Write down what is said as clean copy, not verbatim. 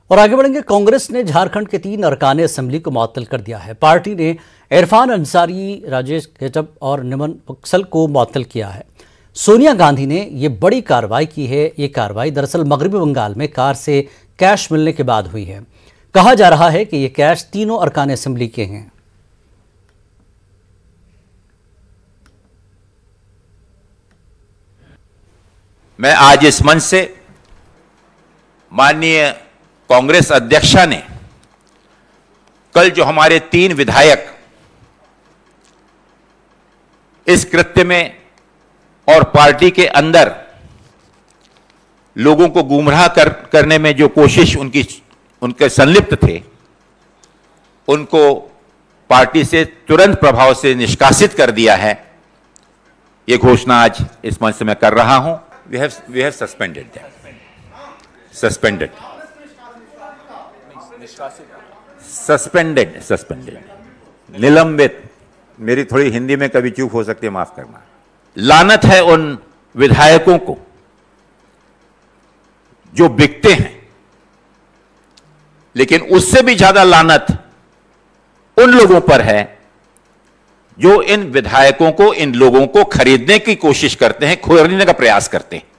और आगे बढ़ेंगे। कांग्रेस ने झारखंड के 3 अरकान असेंबली को मुअत्तल कर दिया है। पार्टी ने इरफान अंसारी, राजेश केचप और निमन बक्सल को मुअत्तल किया है। सोनिया गांधी ने ये बड़ी कार्रवाई की है। ये कार्रवाई दरअसल मगरबी बंगाल में कार से कैश मिलने के बाद हुई है। कहा जा रहा है कि ये कैश तीनों अरकान असेंबली के हैं। मैं आज इस मंच से माननीय कांग्रेस अध्यक्षा ने कल जो हमारे 3 विधायक इस कृत्य में और पार्टी के अंदर लोगों को गुमराह करने में जो कोशिश उनके संलिप्त थे, उनको पार्टी से तुरंत प्रभाव से निष्कासित कर दिया है। यह घोषणा आज इस मंच से मैं कर रहा हूं। We have suspended them. Suspended. निलंबित। मेरी थोड़ी हिंदी में कभी चूक हो सकती है, माफ करना। लानत है उन विधायकों को जो बिकते हैं, लेकिन उससे भी ज्यादा लानत उन लोगों पर है जो इन विधायकों को, इन लोगों को खरीदने की कोशिश करते हैं, खरीदने का प्रयास करते हैं।